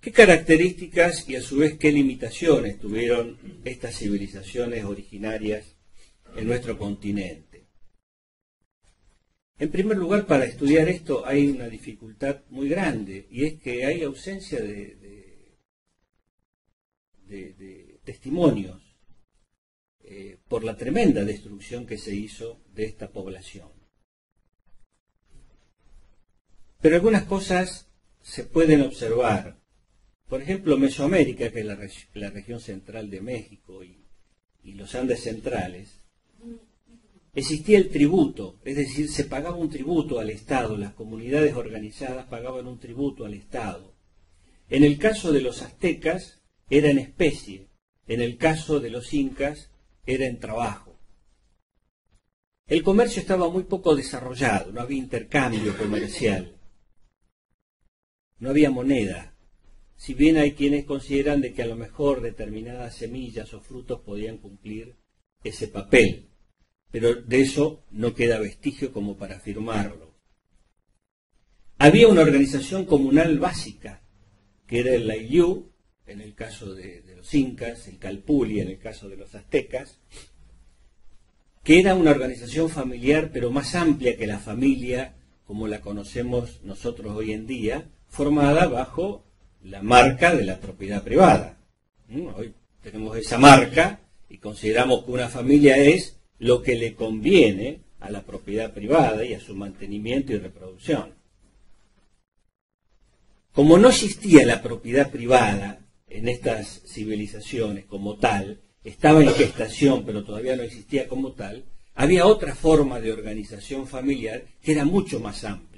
¿Qué características y a su vez qué limitaciones tuvieron estas civilizaciones originarias en nuestro continente? En primer lugar, para estudiar esto hay una dificultad muy grande, y es que hay ausencia de testimonios por la tremenda destrucción que se hizo de esta población. Pero algunas cosas se pueden observar. Por ejemplo, Mesoamérica, que es la región central de México y los Andes centrales, existía el tributo, es decir, se pagaba un tributo al Estado, las comunidades organizadas pagaban un tributo al Estado. En el caso de los aztecas era en especie, en el caso de los incas era en trabajo. El comercio estaba muy poco desarrollado, no había intercambio comercial, no había moneda. Si bien hay quienes consideran de que a lo mejor determinadas semillas o frutos podían cumplir ese papel, pero de eso no queda vestigio como para afirmarlo. Había una organización comunal básica, que era el Ayllu, en el caso de los incas, el Calpulli, en el caso de los aztecas, que era una organización familiar, pero más amplia que la familia como la conocemos nosotros hoy en día, formada bajo la marca de la propiedad privada. Hoy tenemos esa marca y consideramos que una familia es lo que le conviene a la propiedad privada y a su mantenimiento y reproducción. Como no existía la propiedad privada en estas civilizaciones como tal, estaba en gestación pero todavía no existía como tal, había otra forma de organización familiar que era mucho más amplia.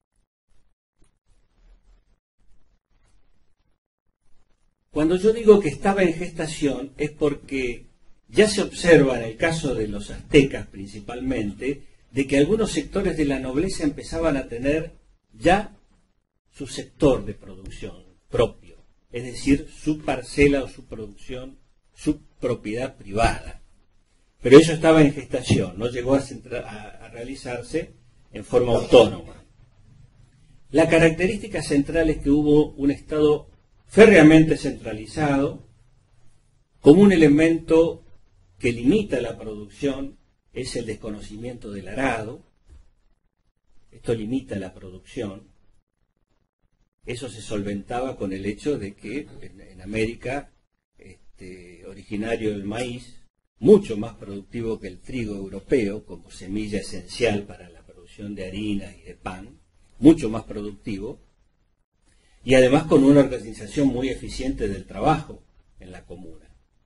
Cuando yo digo que estaba en gestación es porque ya se observa en el caso de los aztecas principalmente, de que algunos sectores de la nobleza empezaban a tener ya su sector de producción propio, es decir, su parcela o su producción, su propiedad privada. Pero eso estaba en gestación, no llegó a realizarse en forma autónoma. La característica central es que hubo un Estado férreamente centralizado, como un elemento que limita la producción es el desconocimiento del arado. Esto limita la producción. Eso se solventaba con el hecho de que en América, originario del maíz, mucho más productivo que el trigo europeo, como semilla esencial para la producción de harinas y de pan, mucho más productivo, y además con una organización muy eficiente del trabajo en la comuna.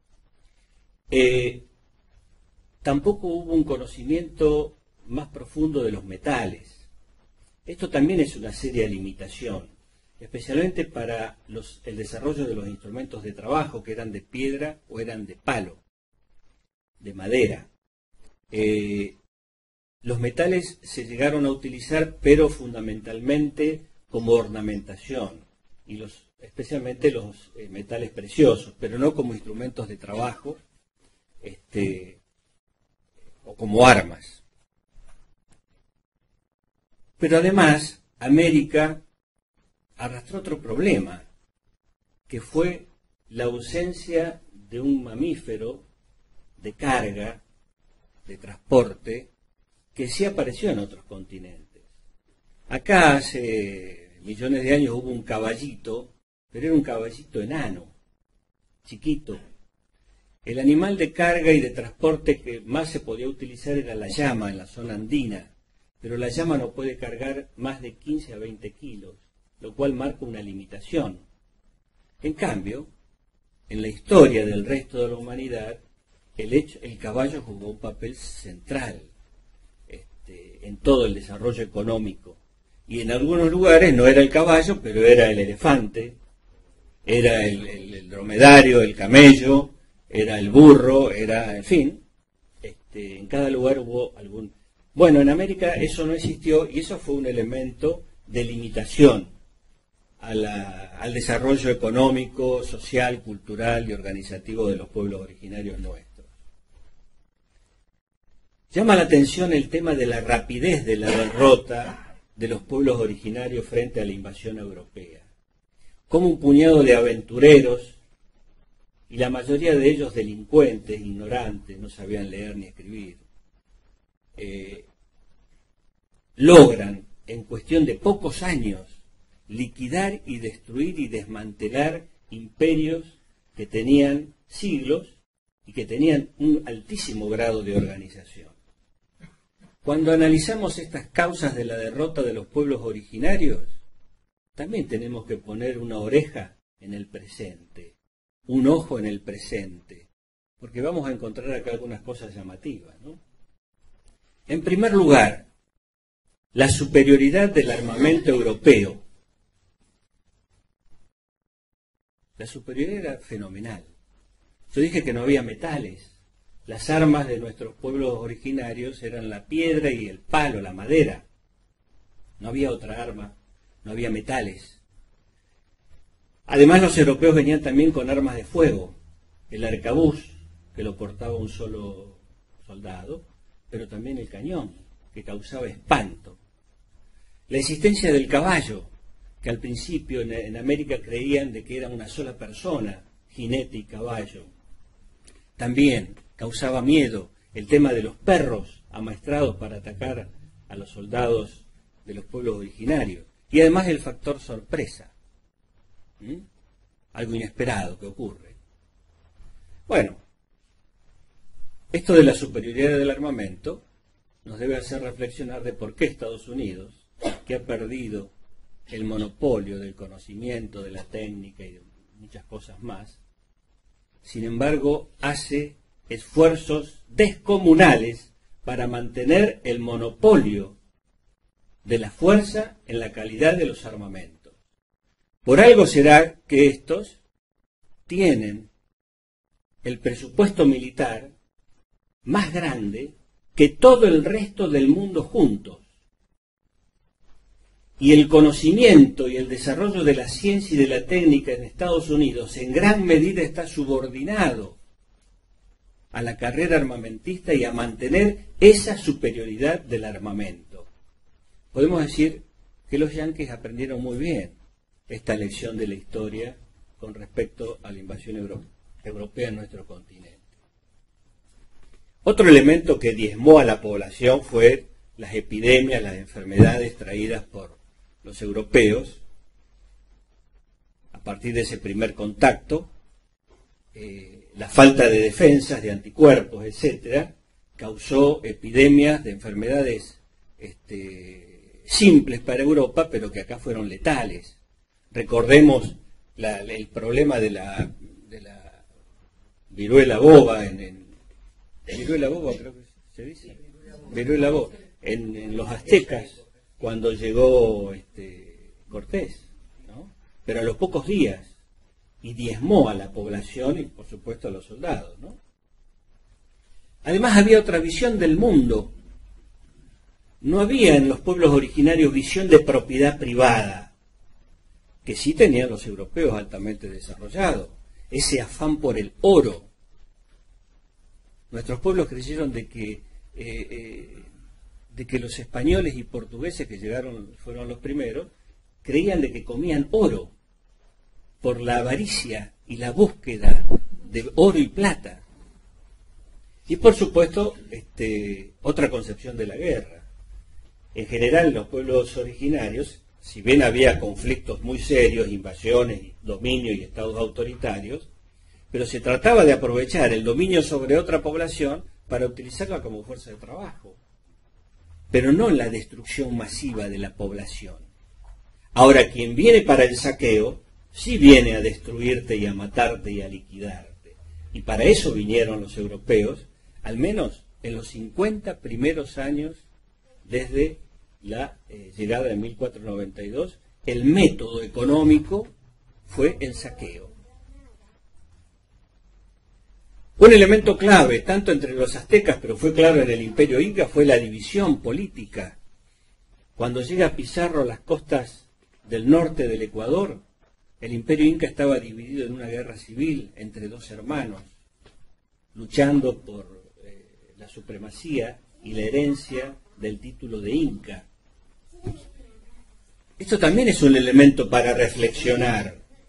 Tampoco hubo un conocimiento más profundo de los metales. Esto también es una seria limitación, especialmente para el desarrollo de los instrumentos de trabajo que eran de piedra o eran de palo, de madera. Los metales se llegaron a utilizar, pero fundamentalmente como ornamentación, y especialmente los metales preciosos, pero no como instrumentos de trabajo o como armas. Pero además, América arrastró otro problema, que fue la ausencia de un mamífero de carga, de transporte, que sí apareció en otros continentes. Acá hace millones de años hubo un caballito, pero era un caballito enano, chiquito. El animal de carga y de transporte que más se podía utilizar era la llama en la zona andina, pero la llama no puede cargar más de 15 a 20 kilos, lo cual marca una limitación. En cambio, en la historia del resto de la humanidad, el caballo jugó un papel central en todo el desarrollo económico. Y en algunos lugares no era el caballo, pero era el elefante, era el dromedario, el camello, era el burro, era, en fin, en cada lugar hubo algún... Bueno, en América eso no existió y eso fue un elemento de limitación al desarrollo económico, social, cultural y organizativo de los pueblos originarios nuestros. Llama la atención el tema de la rapidez de la derrota de los pueblos originarios frente a la invasión europea. cómo un puñado de aventureros, y la mayoría de ellos delincuentes, ignorantes, no sabían leer ni escribir, logran en cuestión de pocos años liquidar y destruir y desmantelar imperios que tenían siglos y que tenían un altísimo grado de organización. Cuando analizamos estas causas de la derrota de los pueblos originarios, también tenemos que poner una oreja en el presente, un ojo en el presente, porque vamos a encontrar acá algunas cosas llamativas, ¿no? En primer lugar, la superioridad del armamento europeo. La superioridad era fenomenal. Yo dije que no había metales. Las armas de nuestros pueblos originarios eran la piedra y el palo, la madera. No había otra arma, no había metales. Además, los europeos venían también con armas de fuego. El arcabuz, que lo portaba un solo soldado, pero también el cañón, que causaba espanto. La existencia del caballo, que al principio en América creían de que era una sola persona, jinete y caballo. También causaba miedo el tema de los perros amaestrados para atacar a los soldados de los pueblos originarios. Y además el factor sorpresa. Algo inesperado que ocurre. Bueno, esto de la superioridad del armamento nos debe hacer reflexionar de por qué Estados Unidos, que ha perdido el monopolio del conocimiento, de la técnica y de muchas cosas más, sin embargo hace esfuerzos descomunales para mantener el monopolio de la fuerza en la calidad de los armamentos. Por algo será que estos tienen el presupuesto militar más grande que todo el resto del mundo juntos. Y el conocimiento y el desarrollo de la ciencia y de la técnica en Estados Unidos en gran medida está subordinado a la carrera armamentista y a mantener esa superioridad del armamento. Podemos decir que los yanquis aprendieron muy bien esta lección de la historia con respecto a la invasión europea en nuestro continente. Otro elemento que diezmó a la población fue las epidemias, las enfermedades traídas por los europeos. A partir de ese primer contacto, la falta de defensas, de anticuerpos, etcétera, causó epidemias de enfermedades simples para Europa, pero que acá fueron letales. Recordemos el problema de la viruela boba viruela boba, creo que se dice. Viruela boba. En los aztecas, cuando llegó Cortés, ¿no? Pero a los pocos días, y diezmó a la población y por supuesto a los soldados, ¿no? Además había otra visión del mundo. No había en los pueblos originarios visión de propiedad privada, que sí tenían los europeos altamente desarrollado, ese afán por el oro. Nuestros pueblos creyeron de que los españoles y portugueses que fueron los primeros, creían de que comían oro por la avaricia y la búsqueda de oro y plata. Y por supuesto, otra concepción de la guerra. En general, los pueblos originarios, si bien había conflictos muy serios, invasiones, dominio y estados autoritarios, pero se trataba de aprovechar el dominio sobre otra población para utilizarla como fuerza de trabajo, pero no la destrucción masiva de la población. Ahora, quien viene para el saqueo, sí viene a destruirte y a matarte y a liquidarte. Y para eso vinieron los europeos, al menos en los 50 primeros años desde la llegada de 1492, el método económico fue el saqueo. Un elemento clave, tanto entre los aztecas, pero fue claro en el Imperio Inca, fue la división política. Cuando llega Pizarro a las costas del norte del Ecuador, el Imperio Inca estaba dividido en una guerra civil entre dos hermanos, luchando por la supremacía y la herencia del título de Inca. Esto también es un elemento para reflexionar.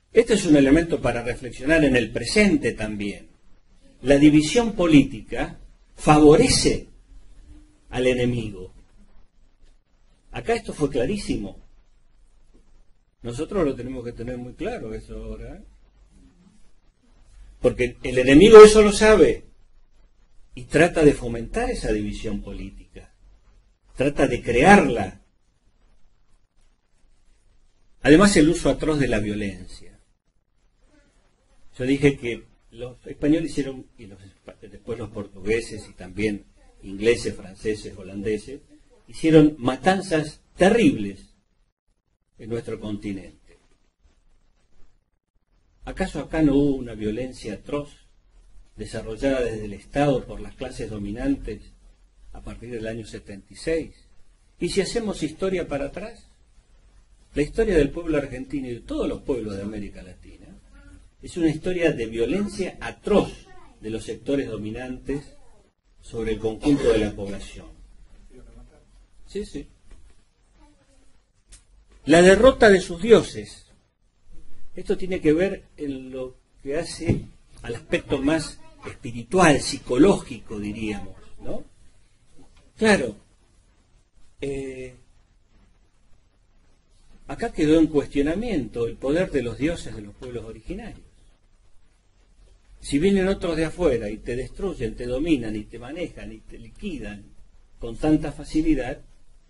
Este es un elemento para reflexionar en el presente también. La división política favorece al enemigo. Acá esto fue clarísimo. Nosotros lo tenemos que tener muy claro eso ahora, ¿eh? Porque el enemigo eso lo sabe y trata de fomentar esa división política. Trata de crearla. Además, el uso atroz de la violencia. Yo dije que los españoles hicieron, y después los portugueses y también ingleses, franceses, holandeses, hicieron matanzas terribles en nuestro continente. ¿Acaso acá no hubo una violencia atroz desarrollada desde el Estado por las clases dominantes a partir del año 76? Y si hacemos historia para atrás, la historia del pueblo argentino y de todos los pueblos de América Latina es una historia de violencia atroz de los sectores dominantes sobre el conjunto de la población. Sí, sí. La derrota de sus dioses. Esto tiene que ver en lo que hace al aspecto más espiritual, psicológico, diríamos, ¿no? Claro, acá quedó en cuestionamiento el poder de los dioses de los pueblos originarios. Si vienen otros de afuera y te destruyen, te dominan y te manejan y te liquidan con tanta facilidad,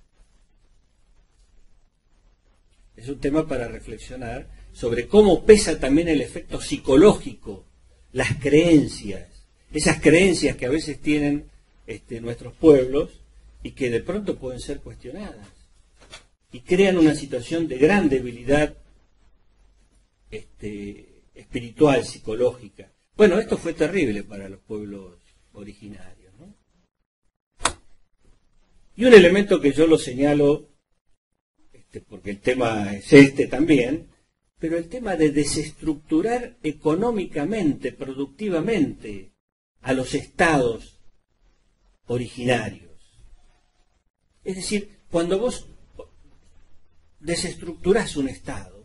es un tema para reflexionar sobre cómo pesa también el efecto psicológico, las creencias, esas creencias que a veces tienen nuestros pueblos y que de pronto pueden ser cuestionadas y crean una situación de gran debilidad espiritual, psicológica. Bueno, esto fue terrible para los pueblos originarios, ¿no? Y un elemento que yo lo señalo, porque el tema es también, pero el tema de desestructurar económicamente, productivamente, a los estados originarios. Es decir, cuando vos desestructurás un estado,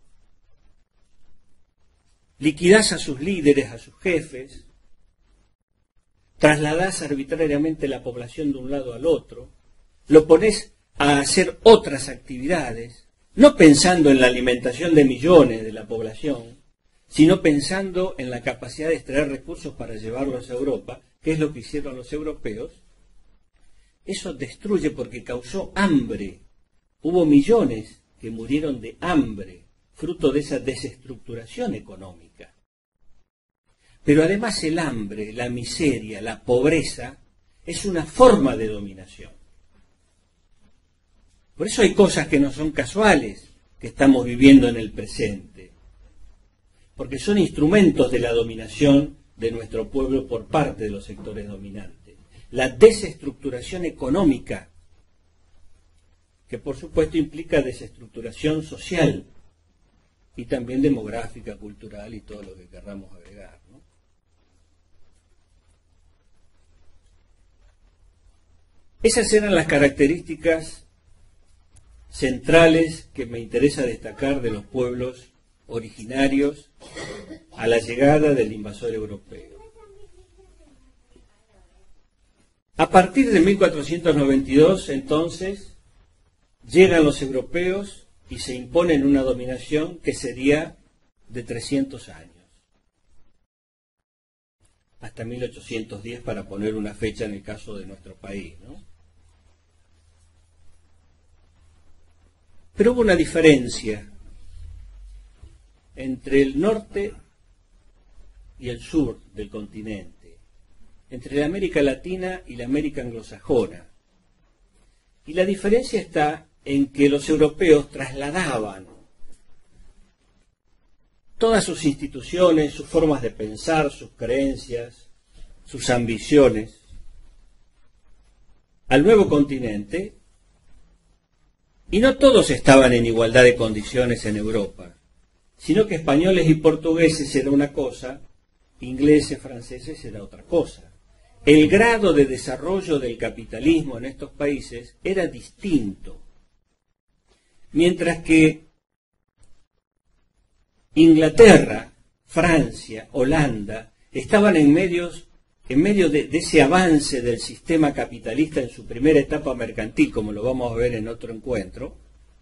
liquidás a sus líderes, a sus jefes, trasladás arbitrariamente la población de un lado al otro, lo ponés a hacer otras actividades, no pensando en la alimentación de millones de la población, sino pensando en la capacidad de extraer recursos para llevarlos a Europa, que es lo que hicieron los europeos. Eso destruye porque causó hambre. Hubo millones que murieron de hambre, fruto de esa desestructuración económica. Pero además el hambre, la miseria, la pobreza, es una forma de dominación. Por eso hay cosas que no son casuales que estamos viviendo en el presente, porque son instrumentos de la dominación de nuestro pueblo por parte de los sectores dominantes. La desestructuración económica, que por supuesto implica desestructuración social y también demográfica, cultural y todo lo que querramos agregar, ¿no? Esas eran las características centrales que me interesa destacar de los pueblos originarios a la llegada del invasor europeo. A partir de 1492, entonces, llegan los europeos y se imponen una dominación que sería de 300 años, hasta 1810 para poner una fecha en el caso de nuestro país, ¿no? Pero hubo una diferencia entre el norte y el sur del continente, entre la América Latina y la América anglosajona. Y la diferencia está en que los europeos trasladaban todas sus instituciones, sus formas de pensar, sus creencias, sus ambiciones al nuevo continente. Y no todos estaban en igualdad de condiciones en Europa, sino que españoles y portugueses era una cosa, ingleses, franceses era otra cosa. El grado de desarrollo del capitalismo en estos países era distinto. Mientras que Inglaterra, Francia, Holanda, estaban en medio de ese avance del sistema capitalista en su primera etapa mercantil, como lo vamos a ver en otro encuentro.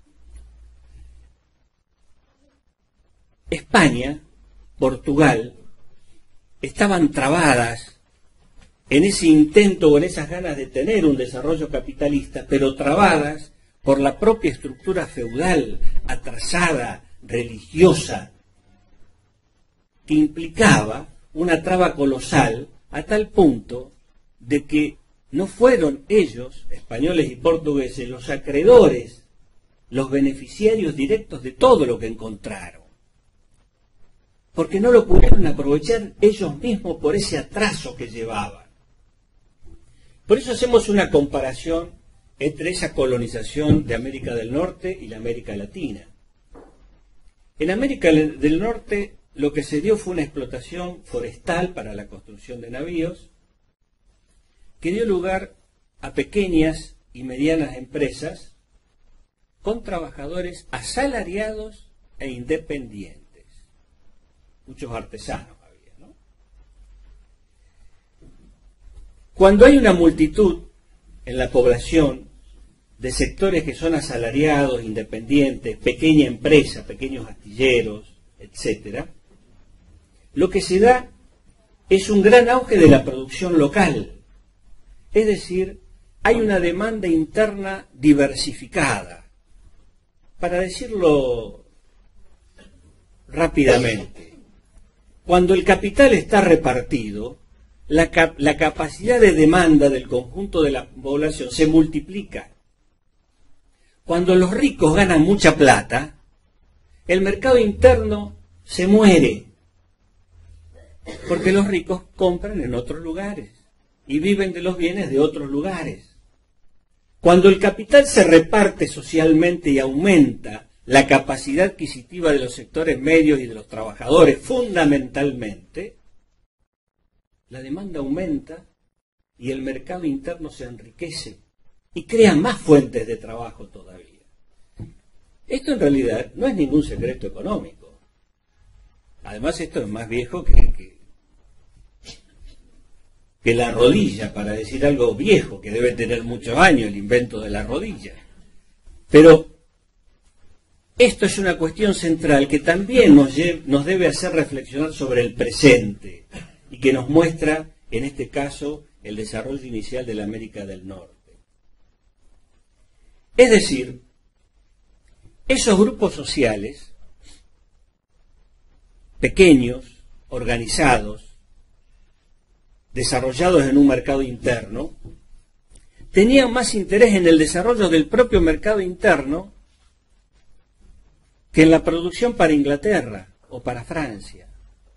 España, Portugal, estaban trabadas en ese intento o en esas ganas de tener un desarrollo capitalista, pero trabadas por la propia estructura feudal, atrasada, religiosa, que implicaba una traba colosal a tal punto de que no fueron ellos, españoles y portugueses, los acreedores, los beneficiarios directos de todo lo que encontraron, porque no lo pudieron aprovechar ellos mismos por ese atraso que llevaban. Por eso hacemos una comparación entre esa colonización de América del Norte y la América Latina. En América del Norte lo que se dio fue una explotación forestal para la construcción de navíos, que dio lugar a pequeñas y medianas empresas con trabajadores asalariados e independientes. Muchos artesanos había, ¿no? Cuando hay una multitud en la población de sectores que son asalariados, independientes, pequeña empresa, pequeños astilleros, etcétera, lo que se da es un gran auge de la producción local. Es decir, hay una demanda interna diversificada. Para decirlo rápidamente, cuando el capital está repartido, la capacidad de demanda del conjunto de la población se multiplica. Cuando los ricos ganan mucha plata, el mercado interno se muere, porque los ricos compran en otros lugares y viven de los bienes de otros lugares. Cuando el capital se reparte socialmente y aumenta la capacidad adquisitiva de los sectores medios y de los trabajadores fundamentalmente, la demanda aumenta y el mercado interno se enriquece y crea más fuentes de trabajo todavía. Esto en realidad no es ningún secreto económico. Además, esto es más viejo que la rodilla, para decir algo viejo, que debe tener muchos años, el invento de la rodilla. Pero esto es una cuestión central que también nos debe hacer reflexionar sobre el presente y que nos muestra, en este caso, el desarrollo inicial de la América del Norte. Es decir, esos grupos sociales, pequeños, organizados, desarrollados en un mercado interno, tenían más interés en el desarrollo del propio mercado interno que en la producción para Inglaterra o para Francia,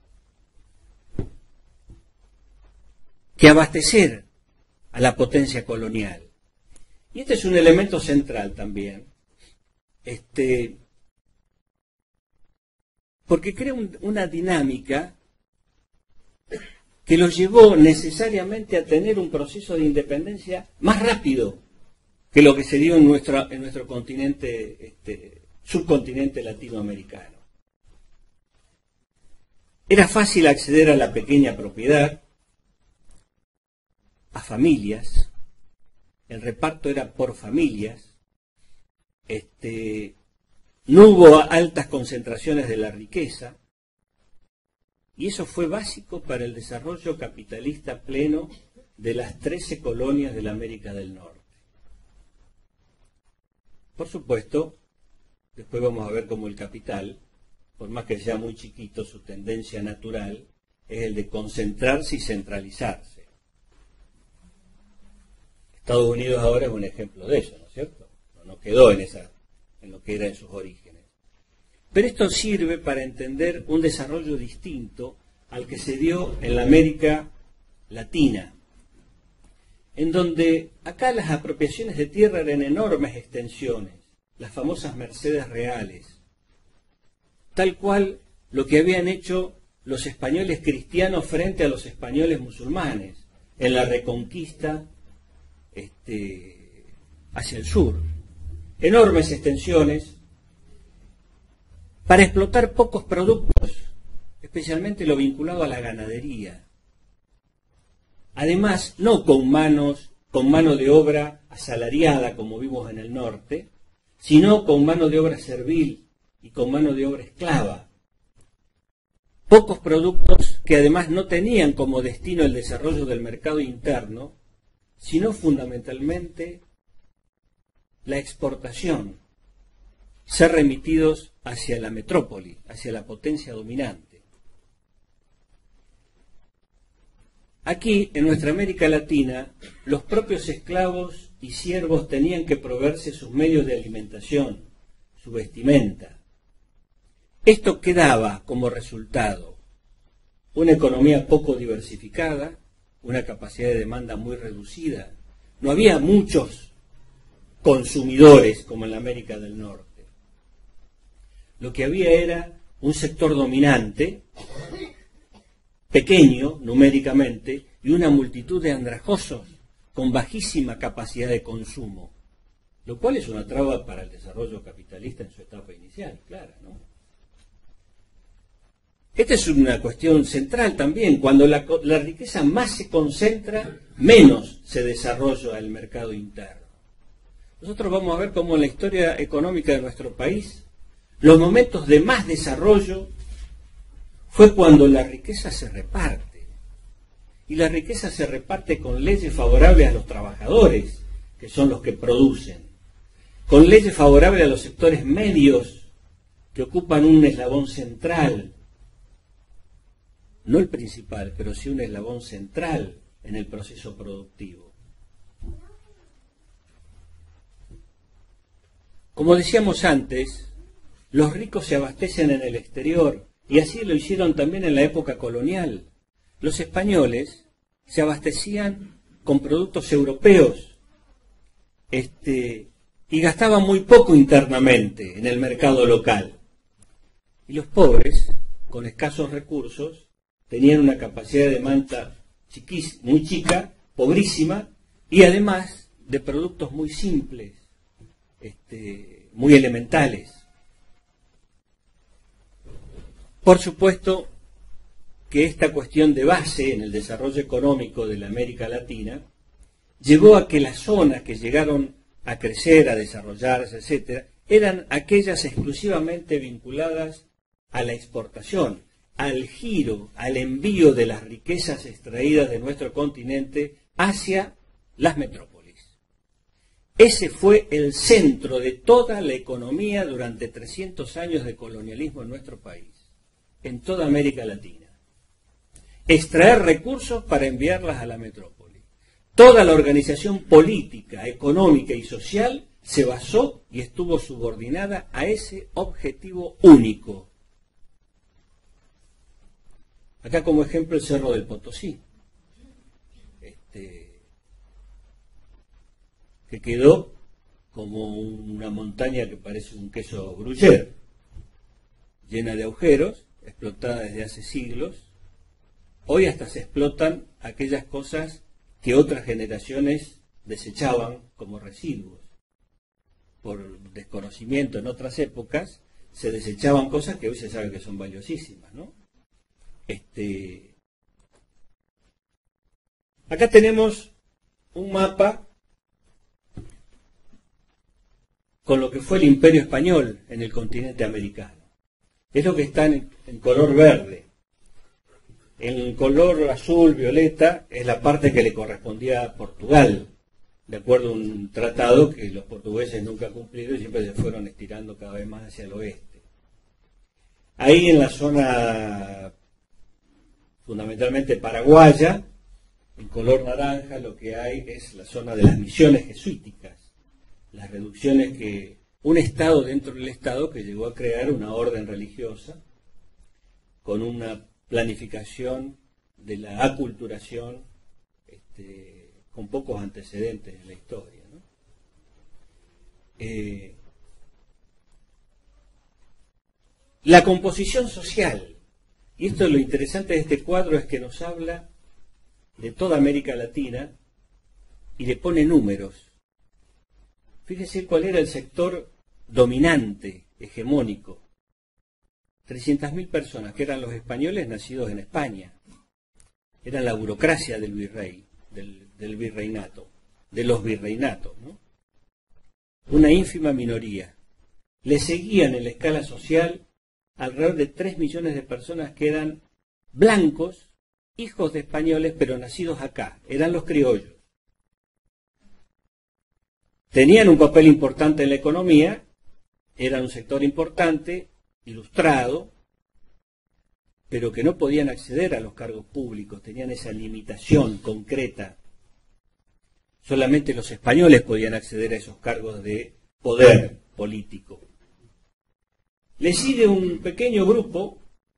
que abastecer a la potencia colonial. Y este es un elemento central también, porque crea una dinámica que los llevó necesariamente a tener un proceso de independencia más rápido que lo que se dio en nuestro continente, subcontinente latinoamericano. Era fácil acceder a la pequeña propiedad, a familias, el reparto era por familias, no hubo altas concentraciones de la riqueza, y eso fue básico para el desarrollo capitalista pleno de las 13 colonias de la América del Norte. Por supuesto, después vamos a ver cómo el capital, por más que sea muy chiquito, su tendencia natural es el de concentrarse y centralizarse. Estados Unidos ahora es un ejemplo de eso, ¿no es cierto? No quedó en lo que era en sus orígenes. Pero esto sirve para entender un desarrollo distinto al que se dio en la América Latina, en donde acá las apropiaciones de tierra eran enormes extensiones, las famosas mercedes reales, tal cual lo que habían hecho los españoles cristianos frente a los españoles musulmanes en la reconquista hacia el sur. Enormes extensiones, para explotar pocos productos, especialmente lo vinculado a la ganadería. Además, no con mano de obra asalariada, como vimos en el norte, sino con mano de obra servil y con mano de obra esclava. Pocos productos que además no tenían como destino el desarrollo del mercado interno, sino fundamentalmente la exportación, ser remitidos hacia la metrópoli, hacia la potencia dominante. Aquí, en nuestra América Latina, los propios esclavos y siervos tenían que proveerse sus medios de alimentación, su vestimenta. Esto que daba como resultado una economía poco diversificada, una capacidad de demanda muy reducida. No había muchos consumidores como en la América del Norte. Lo que había era un sector dominante, pequeño numéricamente, y una multitud de andrajosos con bajísima capacidad de consumo, lo cual es una traba para el desarrollo capitalista en su etapa inicial, clara, ¿no? Esta es una cuestión central también. Cuando la riqueza más se concentra, menos se desarrolla el mercado interno. Nosotros vamos a ver cómo en la historia económica de nuestro país, los momentos de más desarrollo fue cuando la riqueza se reparte. Y la riqueza se reparte con leyes favorables a los trabajadores, que son los que producen, con leyes favorables a los sectores medios, que ocupan un eslabón central, no el principal, pero sí un eslabón central en el proceso productivo. Como decíamos antes, los ricos se abastecen en el exterior, y así lo hicieron también en la época colonial. Los españoles se abastecían con productos europeos y gastaban muy poco internamente en el mercado local. Y los pobres, con escasos recursos, tenían una capacidad de demanda muy chica, pobrísima, y además de productos muy simples, muy elementales. Por supuesto que esta cuestión de base en el desarrollo económico de la América Latina llevó a que las zonas que llegaron a crecer, a desarrollarse, etc., eran aquellas exclusivamente vinculadas a la exportación, al giro, al envío de las riquezas extraídas de nuestro continente hacia las metrópolis. Ese fue el centro de toda la economía durante 300 años de colonialismo en nuestro país, en toda América Latina. Extraer recursos para enviarlas a la metrópoli. Toda la organización política, económica y social se basó y estuvo subordinada a ese objetivo único. Acá como ejemplo el Cerro del Potosí, que quedó como una montaña que parece un queso gruyère, llena de agujeros, explotada desde hace siglos. Hoy hasta se explotan aquellas cosas que otras generaciones desechaban como residuos. Por desconocimiento en otras épocas se desechaban cosas que hoy se sabe que son valiosísimas, ¿no? Acá tenemos un mapa con lo que fue el Imperio Español en el continente americano. Es lo que está en color verde. En color azul, violeta, es la parte que le correspondía a Portugal, de acuerdo a un tratado que los portugueses nunca han cumplido y siempre se fueron estirando cada vez más hacia el oeste. Ahí en la zona fundamentalmente paraguaya, en color naranja, lo que hay es la zona de las misiones jesuíticas, las reducciones que un Estado dentro del Estado que llegó a crear una orden religiosa con una planificación de la aculturación con pocos antecedentes en la historia, ¿no? La composición social. Y esto es lo interesante de este cuadro, es que nos habla de toda América Latina y le pone números. Fíjese cuál era el sector dominante, hegemónico. 300.000 personas, que eran los españoles nacidos en España. Eran la burocracia del virrey, del virreinato, de los virreinatos, ¿no? Una ínfima minoría. Le seguían en la escala social alrededor de 3 millones de personas que eran blancos, hijos de españoles, pero nacidos acá. Eran los criollos. Tenían un papel importante en la economía, eran un sector importante, ilustrado, pero que no podían acceder a los cargos públicos, tenían esa limitación concreta. Solamente los españoles podían acceder a esos cargos de poder político. Le sigue un pequeño grupo,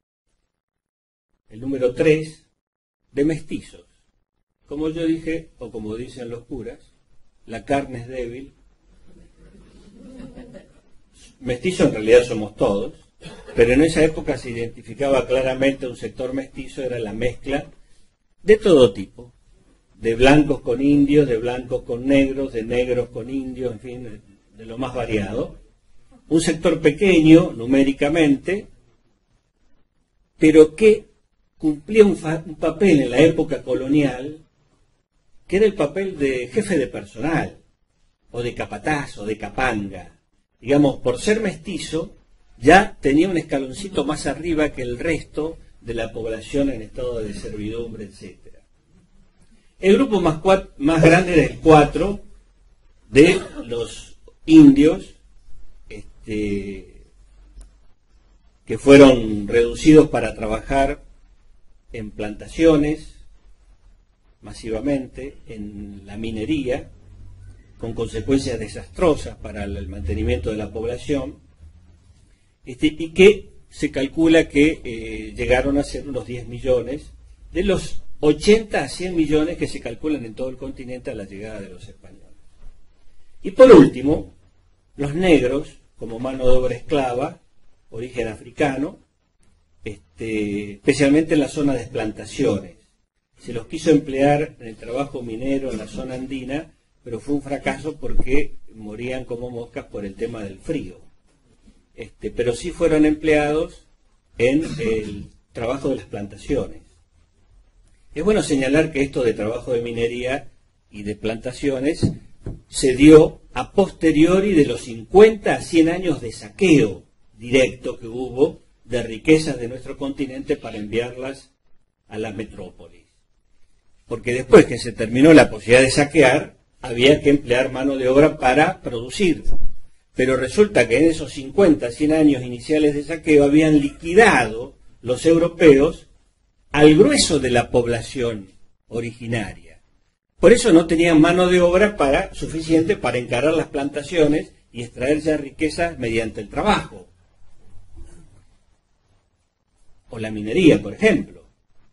el número 3, de mestizos. Como yo dije, o como dicen los curas, la carne es débil. Mestizos en realidad somos todos, pero en esa época se identificaba claramente un sector mestizo, era la mezcla de todo tipo, de blancos con indios, de blancos con negros, de negros con indios, en fin, de lo más variado. Un sector pequeño numéricamente, pero que cumplía un papel en la época colonial, que era el papel de jefe de personal, o de capataz, o de capanga. Digamos, por ser mestizo, ya tenía un escaloncito más arriba que el resto de la población en estado de servidumbre, etc. El grupo más grande era el 4 de los indios, que fueron reducidos para trabajar en plantaciones, masivamente, en la minería, con consecuencias desastrosas para el mantenimiento de la población, y que se calcula que llegaron a ser unos 10 millones, de los 80 a 100 millones que se calculan en todo el continente a la llegada de los españoles. Y por último, los negros, como mano de obra esclava, origen africano, especialmente en la zona de plantaciones. Se los quiso emplear en el trabajo minero en la zona andina, pero fue un fracaso porque morían como moscas por el tema del frío. Pero sí fueron empleados en el trabajo de las plantaciones. Es bueno señalar que esto de trabajo de minería y de plantaciones se dio a posteriori de los 50 a 100 años de saqueo directo que hubo de riquezas de nuestro continente para enviarlas a la metrópolis. Porque después que se terminó la posibilidad de saquear, había que emplear mano de obra para producir. Pero resulta que en esos 50, 100 años iniciales de saqueo habían liquidado los europeos al grueso de la población originaria. Por eso no tenían mano de obra suficiente para encarar las plantaciones y extraer ya riquezas mediante el trabajo. O la minería, por ejemplo.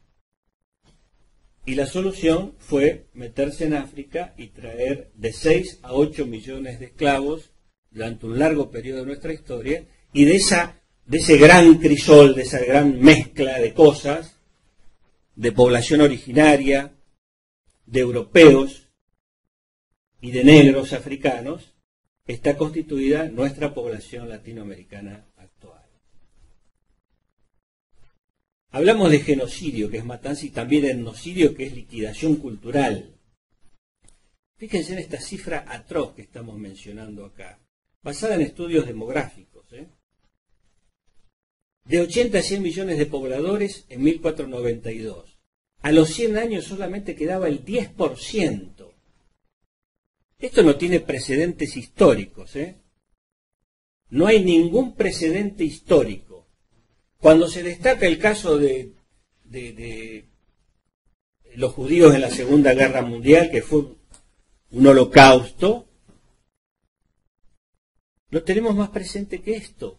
Y la solución fue meterse en África y traer de 6 a 8 millones de esclavos durante un largo periodo de nuestra historia, y de ese gran crisol, de esa gran mezcla de cosas, de población originaria, de europeos y de negros africanos, está constituida nuestra población latinoamericana actual. Hablamos de genocidio, que es matanza, y también de etnocidio, que es liquidación cultural. Fíjense en esta cifra atroz que estamos mencionando acá, basada en estudios demográficos. De 80 a 100 millones de pobladores en 1492. A los 100 años solamente quedaba el 10%. Esto no tiene precedentes históricos. No hay ningún precedente histórico. Cuando se destaca el caso de los judíos en la Segunda Guerra Mundial, que fue un holocausto, no tenemos más presente que esto.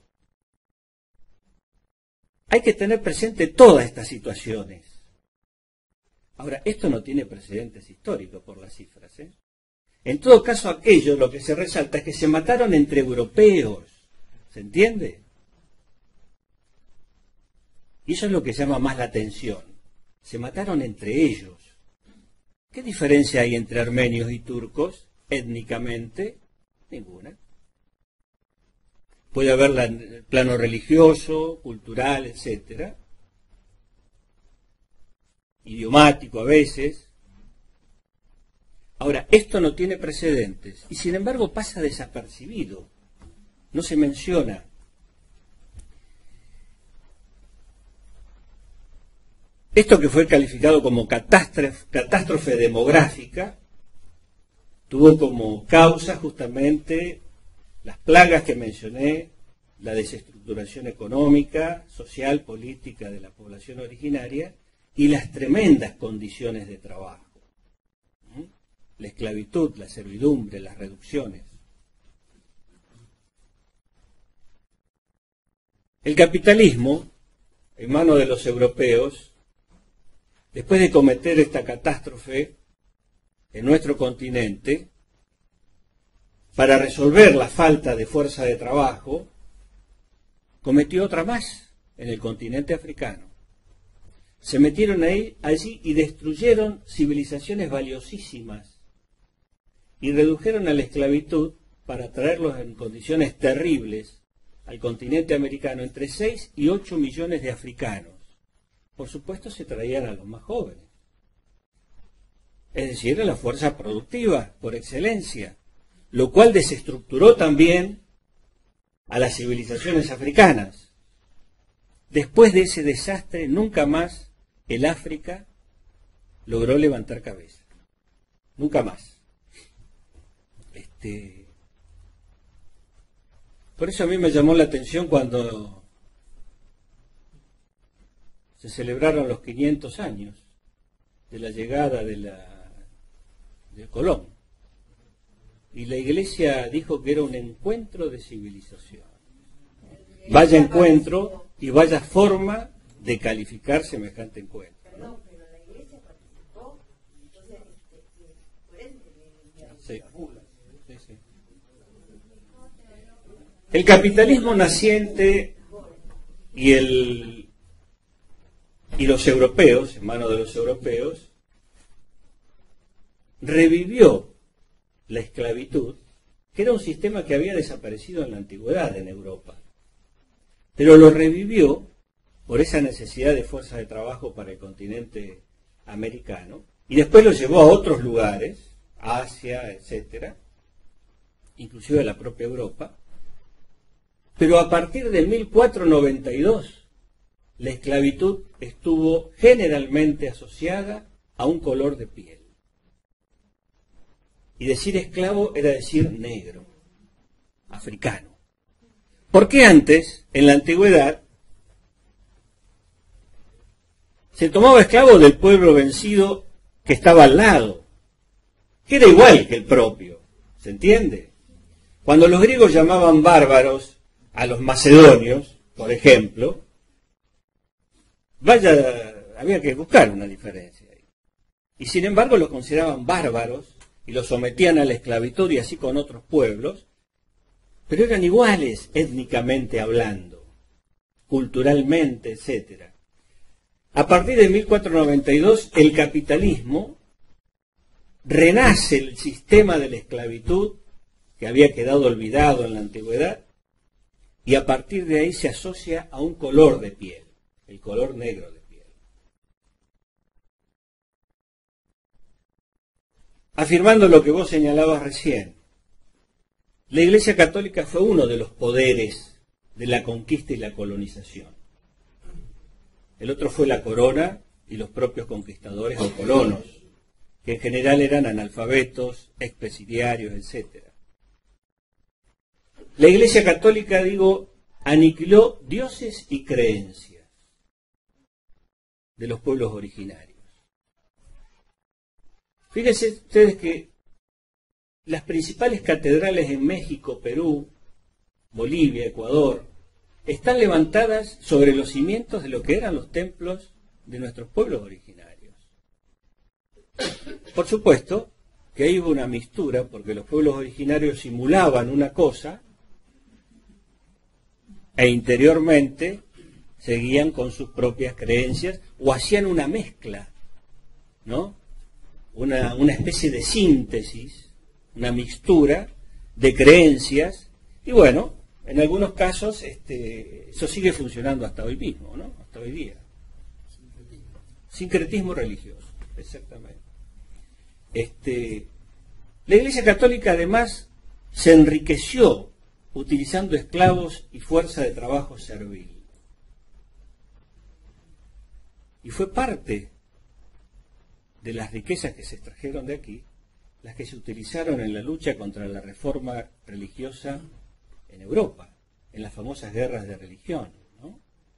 Hay que tener presente todas estas situaciones. Ahora, esto no tiene precedentes históricos por las cifras. En todo caso, aquello, lo que se resalta es que se mataron entre europeos. ¿Se entiende? Y eso es lo que llama más la atención. Se mataron entre ellos. ¿Qué diferencia hay entre armenios y turcos étnicamente? Ninguna. Puede plano religioso, cultural, etcétera, idiomático a veces. Ahora, esto no tiene precedentes y sin embargo pasa desapercibido, no se menciona. Esto que fue calificado como catástrofe demográfica tuvo como causa justamente las plagas que mencioné, la desestructuración económica, social, política de la población originaria y las tremendas condiciones de trabajo. La esclavitud, la servidumbre, las reducciones. El capitalismo, en manos de los europeos, después de cometer esta catástrofe en nuestro continente, para resolver la falta de fuerza de trabajo, cometió otra más en el continente africano. Se metieron allí y destruyeron civilizaciones valiosísimas y redujeron a la esclavitud para traerlos en condiciones terribles al continente americano entre 6 y 8 millones de africanos. Por supuesto se traían a los más jóvenes, es decir, a la fuerza productiva por excelencia, lo cual desestructuró también a las civilizaciones africanas. Después de ese desastre, nunca más el África logró levantar cabeza. Nunca más. Por eso a mí me llamó la atención cuando se celebraron los 500 años de la llegada de Colón. Y la iglesia dijo que era un encuentro de civilización. Vaya encuentro y vaya forma de calificar semejante encuentro, ¿no? Pero la iglesia participó, entonces, por eso sí. Sí. El capitalismo naciente y los europeos, en manos de los europeos, revivió la esclavitud, que era un sistema que había desaparecido en la antigüedad en Europa, pero lo revivió por esa necesidad de fuerza de trabajo para el continente americano, y después lo llevó a otros lugares, Asia, etcétera, inclusive a la propia Europa. Pero a partir de 1492, la esclavitud estuvo generalmente asociada a un color de piel. Y decir esclavo era decir negro, africano. Porque antes, en la antigüedad, se tomaba esclavo del pueblo vencido que estaba al lado, que era igual que el propio, ¿se entiende? Cuando los griegos llamaban bárbaros a los macedonios, por ejemplo, había que buscar una diferencia ahí. Y sin embargo los consideraban bárbaros y los sometían a la esclavitud y así con otros pueblos, pero eran iguales étnicamente hablando, culturalmente, etc. A partir de 1492 el capitalismo renace el sistema de la esclavitud que había quedado olvidado en la antigüedad y a partir de ahí se asocia a un color de piel, el color negro de piel. Afirmando lo que vos señalabas recién, la Iglesia Católica fue uno de los poderes de la conquista y la colonización. El otro fue la corona y los propios conquistadores o colonos, que en general eran analfabetos, expresidiarios, etc. La Iglesia Católica, aniquiló dioses y creencias de los pueblos originarios. Fíjense ustedes que las principales catedrales en México, Perú, Bolivia, Ecuador, están levantadas sobre los cimientos de lo que eran los templos de nuestros pueblos originarios. Por supuesto que ahí hubo una mistura, porque los pueblos originarios simulaban una cosa e interiormente seguían con sus propias creencias o hacían una mezcla, ¿no? Una especie de síntesis, una mixtura de creencias, y bueno, en algunos casos eso sigue funcionando hasta hoy mismo, ¿no? Hasta hoy día. Sincretismo religioso, exactamente. La Iglesia Católica además se enriqueció utilizando esclavos y fuerza de trabajo servil. Y fue parte de las riquezas que se extrajeron de aquí, las que se utilizaron en la lucha contra la reforma religiosa en Europa, en las famosas guerras de religión, ¿no?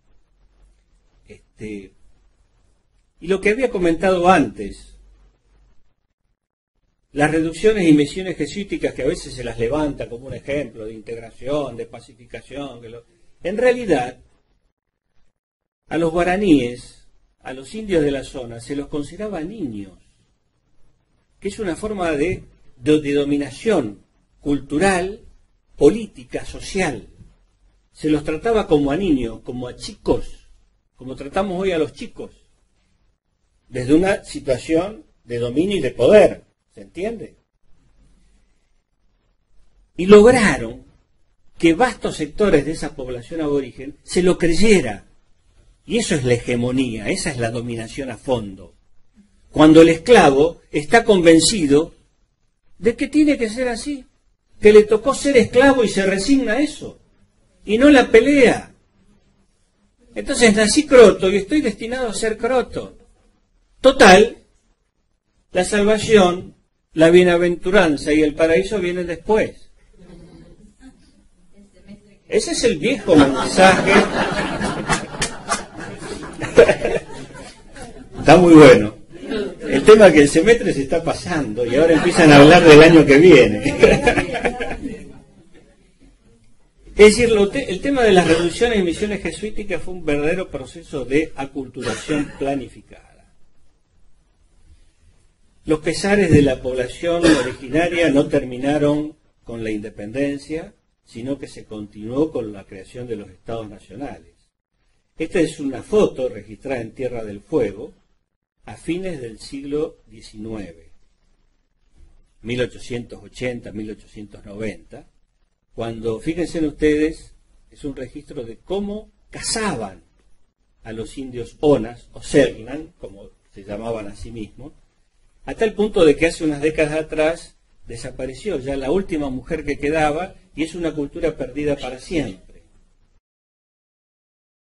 Y lo que había comentado antes, las reducciones y misiones jesuíticas, que a veces se las levanta como un ejemplo de integración, de pacificación, en realidad a los guaraníes, a los indios de la zona, se los consideraba niños, que es una forma de dominación cultural, política, social. Se los trataba como a niños, como a chicos, como tratamos hoy a los chicos, desde una situación de dominio y de poder, ¿se entiende? Y lograron que vastos sectores de esa población aborigen se lo creyera. Y eso es la hegemonía, esa es la dominación a fondo. Cuando el esclavo está convencido de que tiene que ser así, que le tocó ser esclavo y se resigna a eso, y no la pelea. Entonces nací croto y estoy destinado a ser croto. Total, la salvación, la bienaventuranza y el paraíso vienen después. Ese es el viejo mensaje. Está muy bueno. El tema es que el semestre se está pasando y ahora empiezan a hablar del año que viene. Es decir, el tema de las reducciones y misiones jesuíticas fue un verdadero proceso de aculturación planificada. Los pesares de la población originaria no terminaron con la independencia, sino que se continuó con la creación de los estados nacionales. Esta es una foto registrada en Tierra del Fuego a fines del siglo XIX, 1880, 1890, cuando, fíjense ustedes, es un registro de cómo cazaban a los indios Onas, o Selknam, como se llamaban a sí mismos, a tal punto de que hace unas décadas atrás desapareció ya la última mujer que quedaba y es una cultura perdida para siempre.